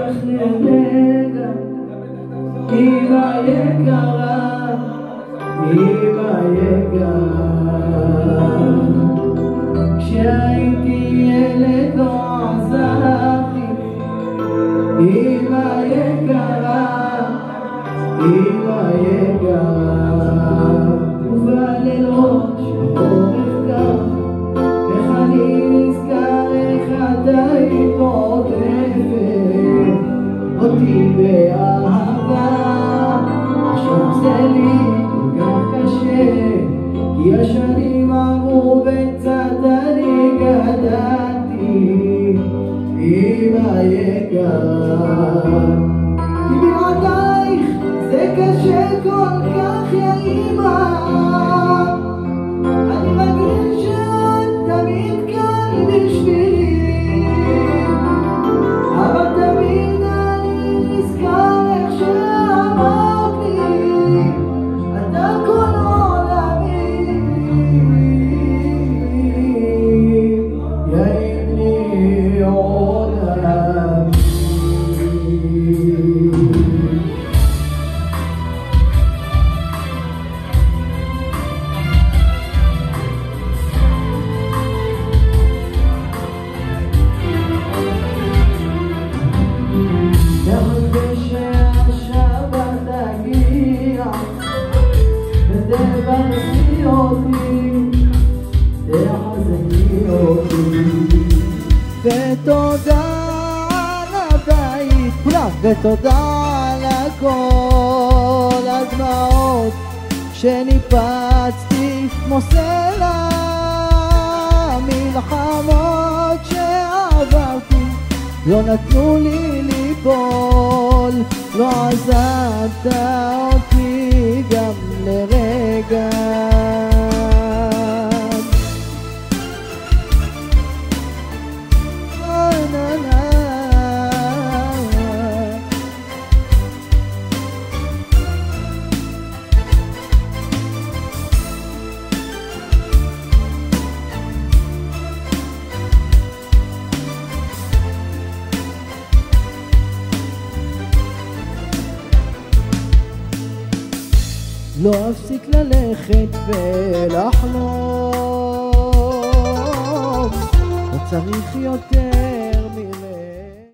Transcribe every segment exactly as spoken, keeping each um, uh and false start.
כך לרגע, אמא יקרה, אמא יקרה. כשהייתי ילד לא עזבתי, אמא יקרה, אמא יקרה. ובלילות של חורף קר, איך אני נזכר איך אתה היית עוטפת אותי באהבה. עכשיו זה לי כל כך קשה, כי השנים עברו וקצת אני גדלתי, אמא יקרה. כי בלעדייך זה קשה כל כך יא אמא, אני מרגיש שאת תמיד כאן בשבילי, אבל תמיד אני נזכר איך שאמרת לי, אתה כל עולמי, יא אמני עולמי. ותודה על הבית כולם, ותודה על הכל, הדמעות שניפצתי כמו סלע, מלחמות שעברתי לא נתנו לי ליפול, לא עזבת אותי גם לרגע. לא אפסיק ללכת ולחלום, לא צריך יותר מלך.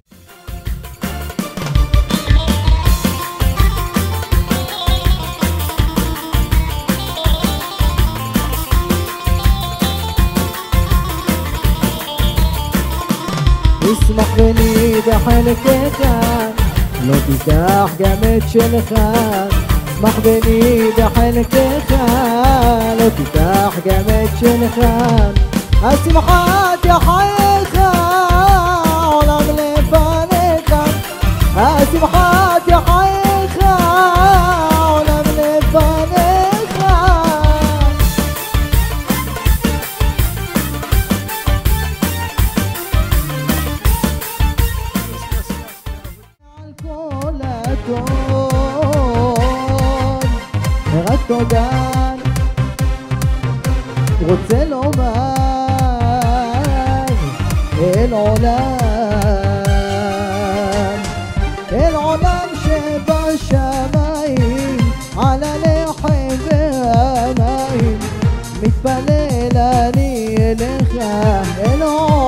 נשמח ונידחן קטן, לא תיקח גם את שלך. שמח ונידחנקך, לא תיקח גם את שלך. השמחת יחייך, עולם לפניך. השמחת יחייך, עולם לפניך. על כל הטוב רק תודה רוצה לומר אל עולם, אל עולם שבשמיים, על הלחם והמים, מתפלל אני אליך אל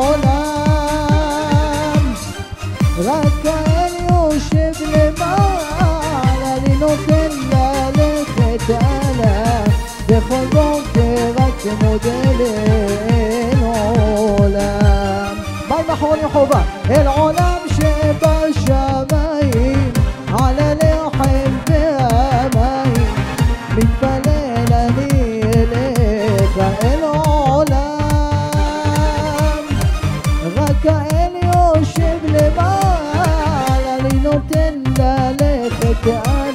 עולם. רק האל יושב למעלה, אני נותן ללכת עליו, בכל בוקר רק מודה לאל עולם. מים אחרונים חובה, אל עולם שבשמיים, על הלחם והמים, מתפלל אני אליך אל עולם. רק האל יושב למעלה, אני נותן ללכת עליו,